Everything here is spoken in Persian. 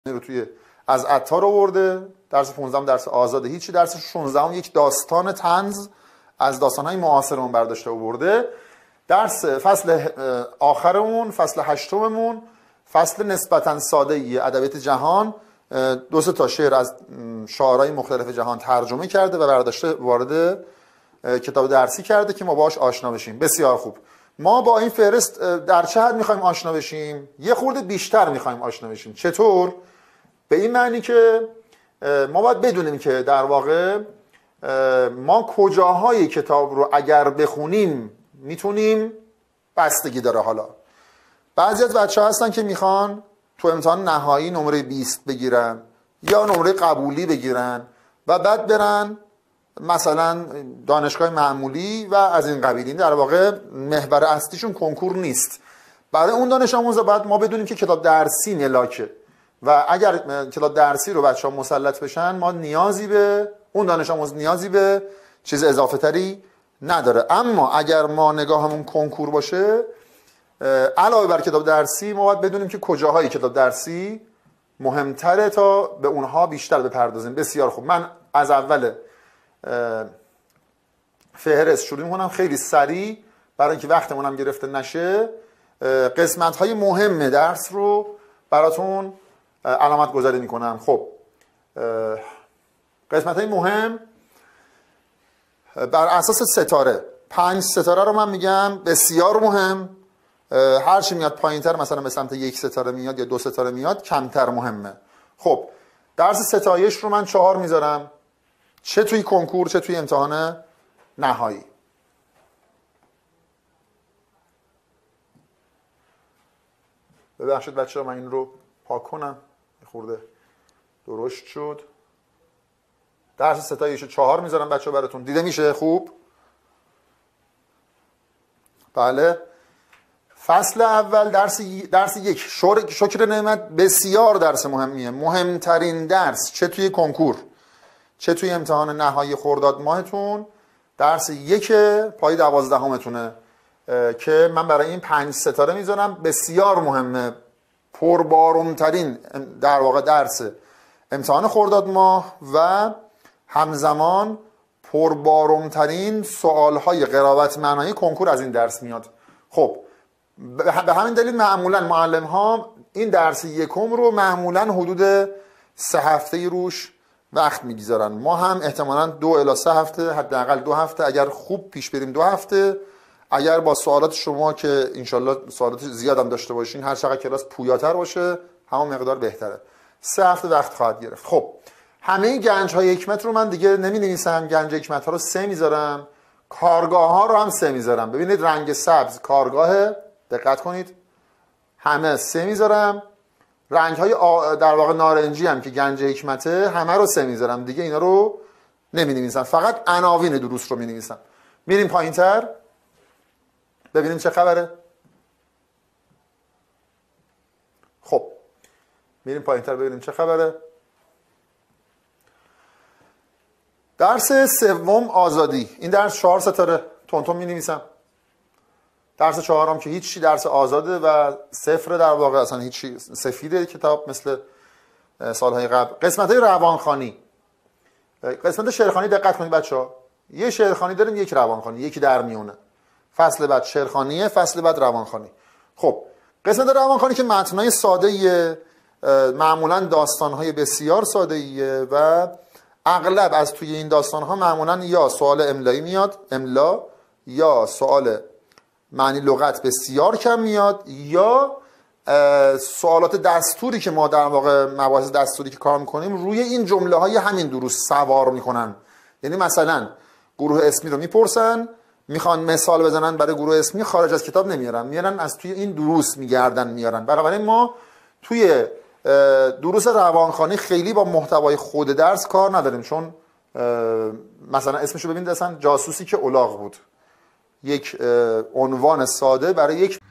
رو توی از عطار آورده، درس 15 درس آزاده هیچی، درس 16 یک داستان طنز از داستان‌های معاصرمون برداشته آورده. درس فصل آخرمون، فصل هشتممون، فصل نسبتاً ساده‌ای ادبیات جهان، 2-3 تا شعر از شاعرای مختلف جهان ترجمه کرده و برداشته وارد کتاب درسی کرده که ما باهاش آشنا بشیم. بسیار خوب. ما با این فهرست در چه حد می‌خوایم آشنا بشیم؟ یه خورده بیشتر می‌خوایم آشنا بشیم. چطور؟ به این معنی که ما باید بدونیم که در واقع ما کجاهای کتاب رو اگر بخونیم میتونیم، بستگی داره. حالا بعضی از بچه‌ها هستن که میخوان تو امتحان نهایی نمره 20 بگیرن یا نمره قبولی بگیرن و بعد برن مثلا دانشگاه معمولی و از این قبیل. این در واقع محور اصلیشون کنکور نیست. برای اون دانش آموز باید ما بدونیم که کتاب درسی ملاکه و اگر کتاب درسی رو بچه‌ها مسلط بشن، ما نیازی به اون دانش آموز نیازی به چیز اضافه تری نداره. اما اگر ما نگاهمون کنکور باشه، علاوه بر کتاب درسی ما باید بدونیم که کجاهای کتاب درسی مهمتره تا به اونها بیشتر بپردازیم. بسیار خوب. من از اول فهرست شروع می‌کنم خیلی سریع برای اینکه وقتمون هم گرفته نشه. قسمت‌های مهم درس رو براتون علامت گذاری می‌کنم. خب قسمت‌های مهم بر اساس ستاره، 5 ستاره رو من میگم بسیار مهم. هر چی میاد پایین‌تر، مثلا به سمت 1 ستاره میاد یا 2 ستاره میاد، کمتر مهمه. خب درس ستایش رو من 4 میذارم، چه توی کنکور چه توی امتحان نهایی. ببخشید بچه‌ها من این رو پاک کنم، خورده درشت شد. درس ستایش 4 میذارم بچه‌ها براتون، دیده میشه خوب؟ بله. فصل اول درس 1 شکر نعمت، بسیار درس مهمیه، مهمترین درس چه توی کنکور چه توی امتحان نهایی خرداد ماهتون. درس 1 پای 12متونه که من برای این 5 ستاره میذارم. بسیار مهمه، پربارمترین در واقع درس امتحان خرداد ماه و همزمان پربارمترین سوالهای قرائت معنایی کنکور از این درس میاد. خب به همین دلیل معمولا معلم ها این درس یکم رو معمولا حدود 3 هفته روش وقت میگذارن. ما هم احتمالاً 2 الی 3 هفته، حداقل 2 هفته، اگر خوب پیش بریم 2 هفته، اگر با سوالات شما که انشالله سوالات زیاد هم داشته باشین، هر چقدر کلاس پویاتر باشه همون مقدار بهتره، 3 هفته وقت خواهد گرفت. خب همه گنج های حکمت رو من دیگه نمی نویسم، گنج حکمت ها رو 3 میذارم، کارگاه ها رو هم 3 میذارم. ببینید رنگ سبز کارگاه، دقت کنید، همه 3 میذارم. رنگ های در واقع نارنجی هم که گنج حکمته، همه رو 3 میذارم. دیگه اینا رو نمی نویسم، فقط عناوین دروس رو می نویسم. میریم پایین تر ببینیم چه خبره. خب میریم پایین تر ببینیم چه خبره. درس 3 آزادی، این درس 4 ستاره تونتون می نویسم. درس 4 که هیچی، درس آزاده و 0 در واقع، اصلا هیچی، سفیده کتاب مثل سالهای قبل. قسمت های روانخوانی، قسمت شعرخوانی دقت کنید بچه‌ها، یه شعرخوانی داریم، یک روانخوانی، یکی در میونه. فصل بعد شعرخوانیه، فصل بعد روانخوانی. خب قسمت روانخوانی که متنای ساده‌ایه، معمولا داستان‌های بسیار ساده‌ایه و اغلب از توی این داستان‌ها معمولا یا سوال املایی میاد، املا، یا سوال معنی لغت بسیار کم میاد، یا سوالات دستوری که ما در واقع مباحث دستوری که کار میکنیم روی این جمله های همین دروس سوار میکنن. یعنی مثلا گروه اسمی رو میپرسن، میخوان مثال بزنن برای گروه اسمی، خارج از کتاب نمیارن، میارن از توی این دروس میگردن میارن. بنابراین ما توی دروس روانخوانی خیلی با محتوای خود درس کار نداریم، چون مثلا اسمشو ببینید، اصلا جاسوسی که الاغ بود، یک عنوان ساده برای یک